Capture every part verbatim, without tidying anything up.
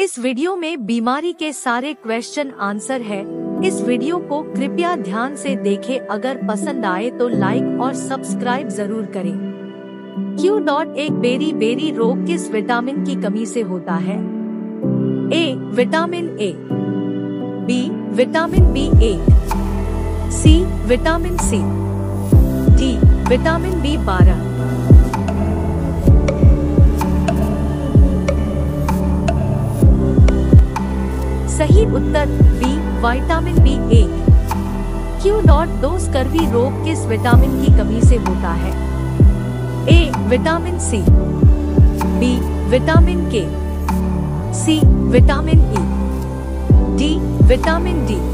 इस वीडियो में बीमारी के सारे क्वेश्चन आंसर है। इस वीडियो को कृपया ध्यान से देखें। अगर पसंद आए तो लाइक और सब्सक्राइब जरूर करें। क्यू डॉट एक बेरी बेरी रोग किस विटामिन की कमी से होता है? A vitamin A, B vitamin B एक, C vitamin C, D vitamin B बारह। सही उत्तर बी विटामिन बी एक। क्यू डॉट दो स्कर्वी रोग किस विटामिन की कमी से होता है? A vitamin C, B vitamin K, C vitamin E, D vitamin D.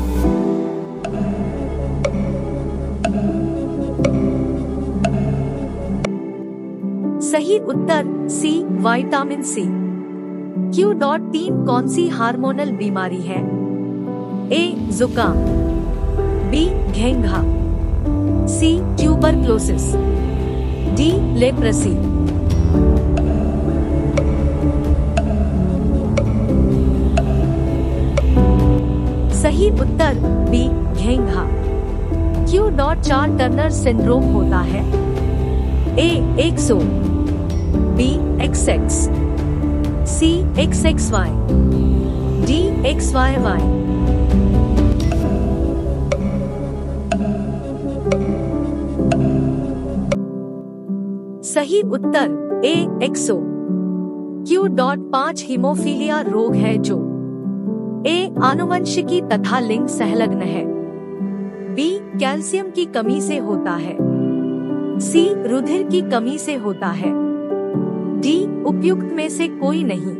सही उत्तर C vitamin C. Q dot तीन कौन सी हार्मोनल बीमारी है? ए जुकाम, बी घेंघा, सी ट्यूबरक्लोसिस, डी लेप्रेसी। सही उत्तर बी घेंघा। क्यू डॉट चार टर्नर सिंड्रोम होता है? A X O, B X X, C X X Y, D X Y Y. सही उत्तर ए एक्सो। क्यू डॉट पांच हीमोफीलिया रोग है जो ए आनुवंशिकी तथा लिंग संलग्न है, बी कैल्शियम की कमी से होता है, सी रुधिर की कमी से होता है, डी उपयुक्त में से कोई नहीं।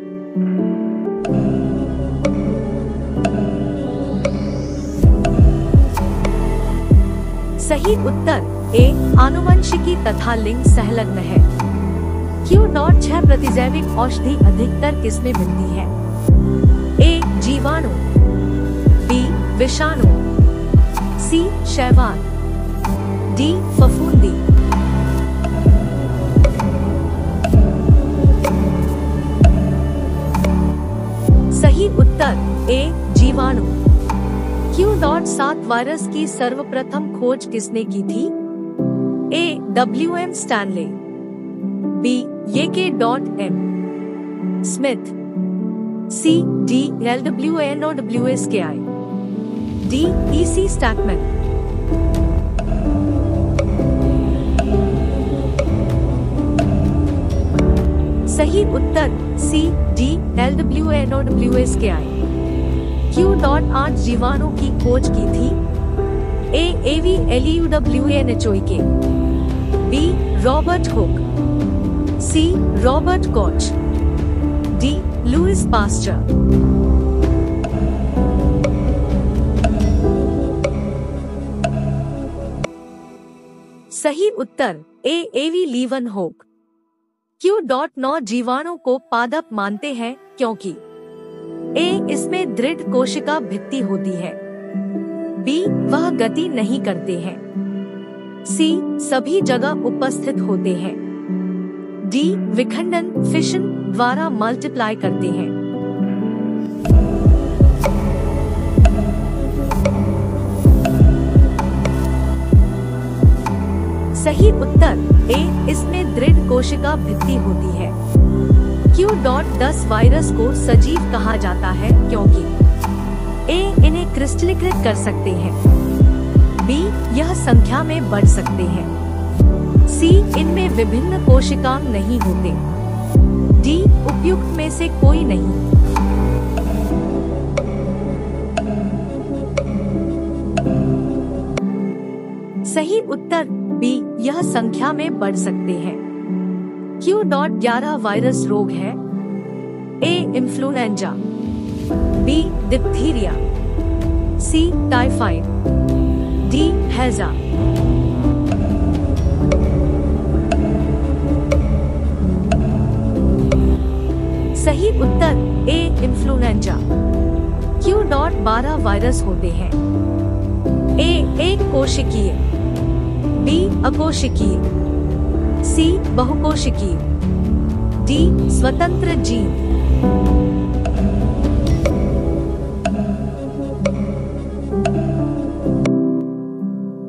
सही उत्तर ए आनुवंशिकी तथा लिंग संलग्न है। क्यू डॉट छह प्रतिजैविक औषधि अधिकतर किसमें मिलती है? ए जीवाणु, बी विषाणु, सी शैवाल, डी फफूंदी। सही उत्तर ए जीवाणु। क्यू डॉट सात वायरस की सर्वप्रथम खोज किसने की थी? A W M Stanley, B येके dot M Smith, C D L W N O W S K I, D E C Stakman. सही उत्तर C D L W N O W S K I. Q dot आठ जीवाणु की खोज की थी? A A V L W N H O K, B Robert Hooke, C Robert Koch, D Louis Pasteur. सही उत्तर ए एवी लीवन होक। क्यू डॉट नौ जीवाणु को पादप मानते हैं क्योंकि ए इसमें दृढ़ कोशिका भित्ति होती है, बी वह गति नहीं करते हैं, सी सभी जगह उपस्थित होते हैं, डी विखंडन फिशन द्वारा मल्टीप्लाई करते हैं। सही उत्तर ए इसमें दृढ़ कोशिका भित्ति होती है। क्यू डॉट दस वायरस को सजीव कहा जाता है क्योंकि ए इन्हें क्रिस्टलीकृत कर सकते हैं, बी यह संख्या में बढ़ सकते हैं, सी इनमें विभिन्न कोशिकांग नहीं होते, डी उपयुक्त में से कोई नहीं। सही उत्तर बी यह संख्या में बढ़ सकते हैं। क्यू डॉट ग्यारह वायरस रोग है? A influenza, B diphtheria, C typhoid, D हैजा। सही उत्तर ए इन्फ्लुएंजा। क्यू डॉट बारह वायरस होते हैं? ए एक कोशिकीय, बी अकोशिकीय, सी बहुकोशिकीय, डी स्वतंत्र जीन।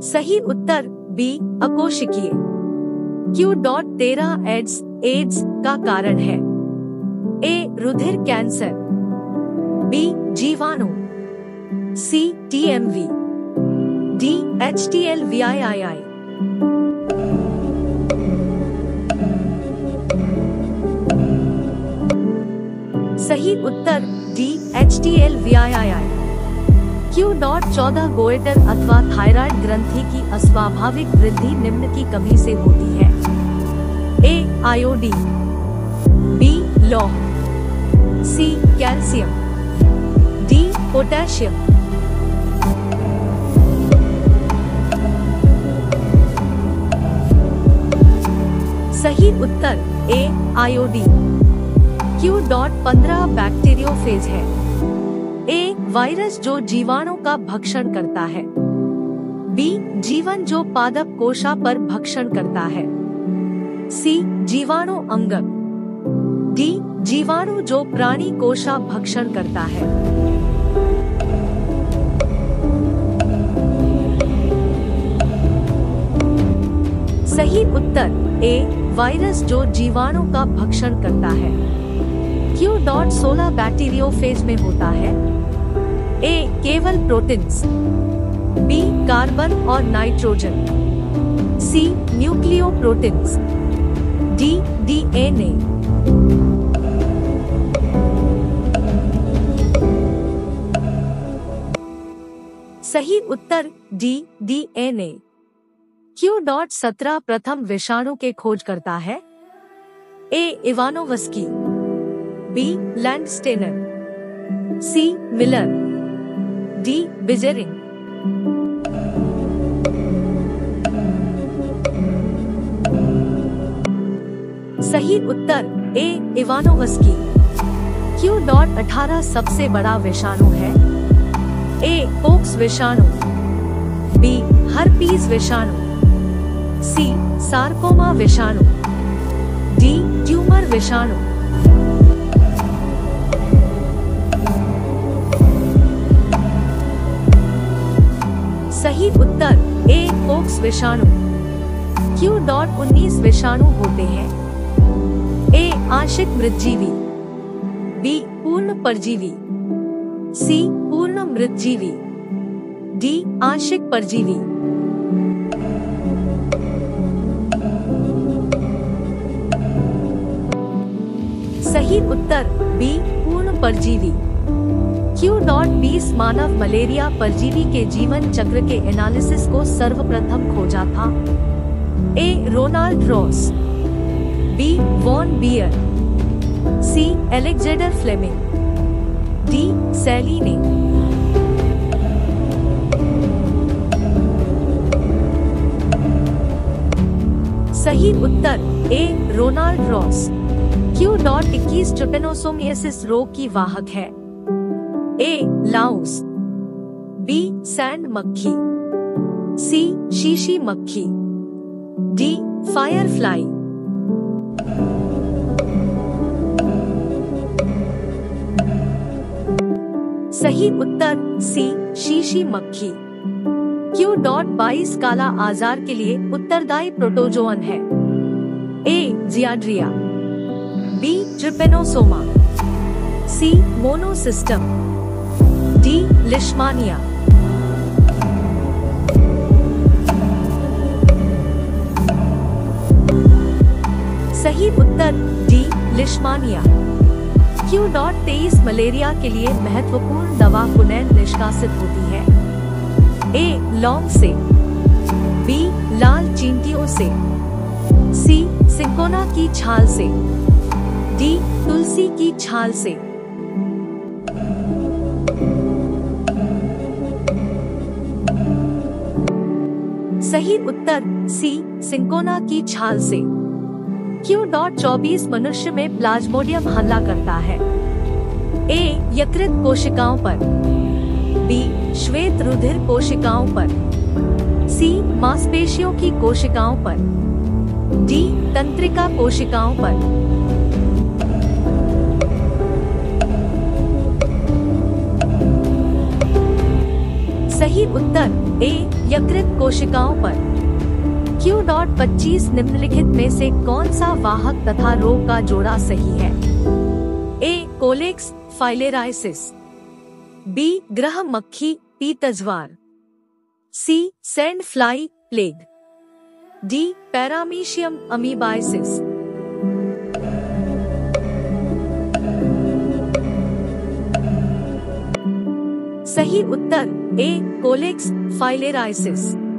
सही उत्तर बी अकोशिकीय। क्यू डॉट तेरह एड्स एड्स का कारण है। ए रुधिर कैंसर, बी जीवाणु, सी टीएमवी, डी एचटीएलवीआईआई। सही उत्तर डी एचटीएलवीआईआई। क्यू डॉट चौदह गोएटर अथवा थायराइड ग्रंथि की अस्वाभाविक वृद्धि निम्न की कमी से होती है। ए आयोडीन, बी लौह, सी कैल्शियम, डी पोटेशियम। सही उत्तर ए आयोडीन। क्यू डॉट पंद्रह बैक्टीरियोफेज है। ए वायरस जो जीवाणु का भक्षण करता है, बी जीवन जो पादप कोशा पर भक्षण करता है, सी जीवाणु अंगक, डी जीवाणु जो प्राणी कोशा भक्षण करता है। सही उत्तर ए वायरस जो जीवाणु का भक्षण करता है। क्यू डॉट सोलह बैक्टीरियोफेज में होता है। ए केवल प्रोटीन्स, बी कार्बन और nitrogen, C nucleoproteins, D DNA. सही उत्तर डी डीएनए। क्यू डॉट सत्रह प्रथम विषाणु के खोज करता है। A Ivanovsky, B Landsteiner, C Miller, D Beijerinck. सही उत्तर ए इवानोवस्की। क्यू डॉट अठारह सबसे बड़ा विषाणु है। ए पोक्स विषाणु, बी हर्पीज विषाणु, सी सार्कोमा विषाणु, डी ट्यूमर विषाणु। सही उत्तर ए पोक्स विषाणु। क्यू डॉट उन्नीस विषाणु होते हैं। ए आंशिक मृतजीवी, बी पूर्ण परजीवी, सी पूर्ण मृतजीवी, डी आंशिक परजीवी। सही उत्तर बी पूर्ण परजीवी। क्यू डॉट बीस मानव मलेरिया परजीवी के जीवन चक्र के एनालिसिस को सर्वप्रथम खोजा था। A Ronald Ross, B von Baer, C Alexander Fleming, D सैलीने। सही उत्तर A Ronald Ross. Q dot इक्कीस ट्रिपेनोसोमियासिस रोग की वाहक है। ए लाउस, बी सैंड मक्खी, सी शीशी मक्खी, डी फायरफ्लाई। सही उत्तर सी शीशी मक्खी। क्यू डॉट बाईस काला आजार के लिए उत्तरदायी प्रोटोजोअन है। ए जियाड्रिया, B Trypanosoma, C Monocystis, D Leishmania. सही उत्तर डी लिशमानिया। क्यू डॉट तेईस मलेरिया के लिए महत्वपूर्ण दवा कुनैन निष्कासित होती है। ए लौंग से, बी लाल चींटियों से, सी सिंकोना की छाल से, डी तुलसी की छाल से। सही उत्तर सी सिंकोना की छाल से। क्यू डॉट चौबीस मनुष्य में प्लाज्मोडियम हमला करता है। ए यकृत कोशिकाओं पर, बी श्वेत रुधिर कोशिकाओं पर, सी मांसपेशियों की कोशिकाओं पर, डी तंत्रिका कोशिकाओं पर। सही उत्तर ए यकृत कोशिकाओं पर। क्यू डॉट पच्चीस निम्नलिखित में से कौन सा वाहक तथा रो का जोड़ा सही है? ए कोलेक्स फाइलेराइसिस, बी ग्रह मक्खी पीतज्वार, C sand fly plague, D Paramecium amoebiasis. सही उत्तर ए कोलेक्स फाइलेराइसिस।